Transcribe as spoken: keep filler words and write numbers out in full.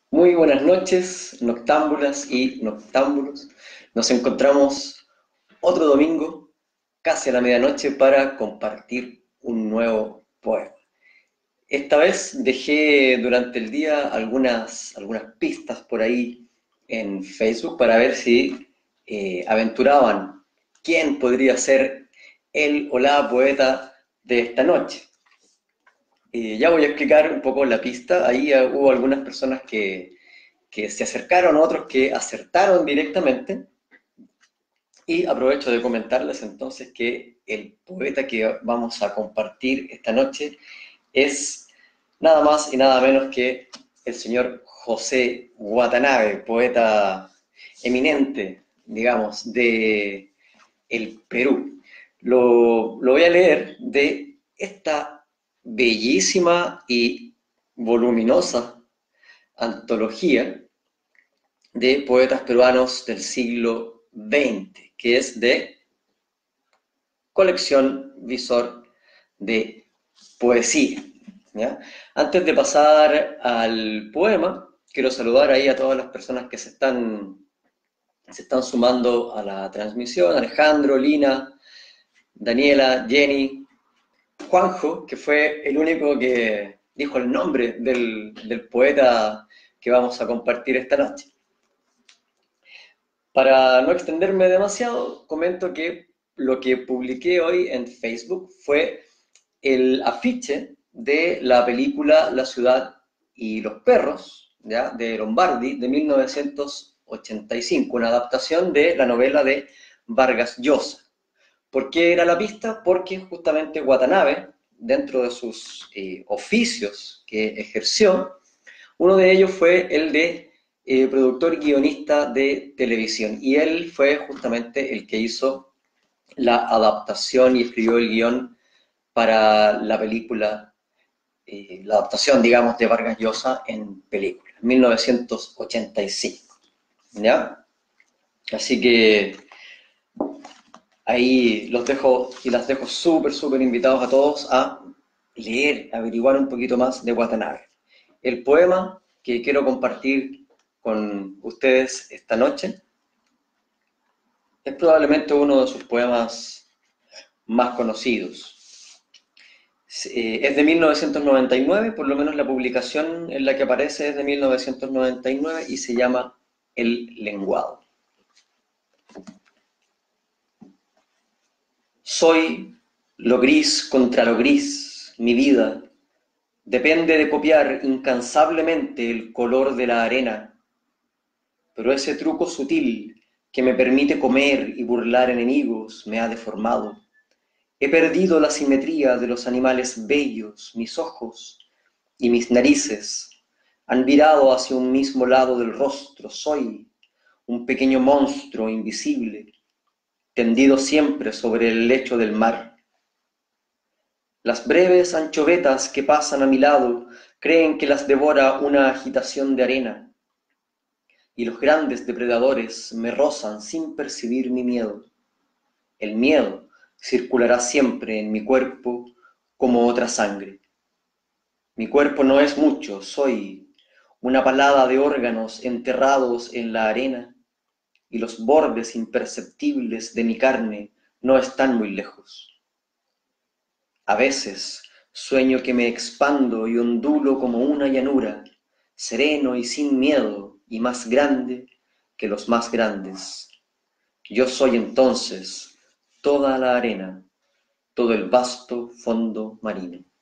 Muy buenas noches, noctámbulas y noctámbulos. Nos encontramos otro domingo, casi a la medianoche, para compartir un nuevo poema. Esta vez dejé durante el día algunas, algunas pistas por ahí en Facebook para ver si eh, aventuraban quién podría ser el o la poeta de esta noche. Eh, ya voy a explicar un poco la pista. Ahí eh, hubo algunas personas que que se acercaron, otros que acertaron directamente. Y aprovecho de comentarles entonces que el poeta que vamos a compartir esta noche es nada más y nada menos que el señor José Watanabe, poeta eminente, digamos, de el Perú. Lo, lo voy a leer de esta bellísima y voluminosa antología de poetas peruanos del siglo veinte, que es de colección Visor de Poesía. ¿Ya? Antes de pasar al poema, quiero saludar ahí a todas las personas que se están, se están sumando a la transmisión: Alejandro, Lina, Daniela, Jenny, Juanjo, que fue el único que dijo el nombre del, del poeta que vamos a compartir esta noche. Para no extenderme demasiado, comento que lo que publiqué hoy en Facebook fue el afiche de la película La ciudad y los perros, ¿ya? De Lombardi, de mil novecientos ochenta y cinco, una adaptación de la novela de Vargas Llosa. ¿Por qué era la pista? Porque justamente Watanabe, dentro de sus eh, oficios que ejerció, uno de ellos fue el de eh, productor y guionista de televisión, y él fue justamente el que hizo la adaptación y escribió el guión para la película, eh, la adaptación, digamos, de Vargas Llosa en película, en mil novecientos ochenta y cinco. ¿Ya? Así que ahí los dejo y las dejo súper, súper invitados a todos a leer, averiguar un poquito más de Watanabe. El poema que quiero compartir con ustedes esta noche es probablemente uno de sus poemas más conocidos. Eh, es de mil novecientos noventa y nueve, por lo menos la publicación en la que aparece es de mil novecientos noventa y nueve y se llama El lenguado. Soy lo gris contra lo gris, mi vida. Depende de copiar incansablemente el color de la arena, pero ese truco sutil que me permite comer y burlar enemigos me ha deformado. He perdido la simetría de los animales bellos, mis ojos y mis narices han virado hacia un mismo lado del rostro. Soy un pequeño monstruo invisible, tendido siempre sobre el lecho del mar. Las breves anchovetas que pasan a mi lado creen que las devora una agitación de arena, y los grandes depredadores me rozan sin percibir mi miedo. El miedo circulará siempre en mi cuerpo como otra sangre. Mi cuerpo no es mucho, soy una palada de órganos enterrados en la arena, y los bordes imperceptibles de mi carne no están muy lejos. A veces sueño que me expando y ondulo como una llanura, sereno y sin miedo, y más grande que los más grandes. Yo soy entonces toda la arena, todo el vasto fondo marino.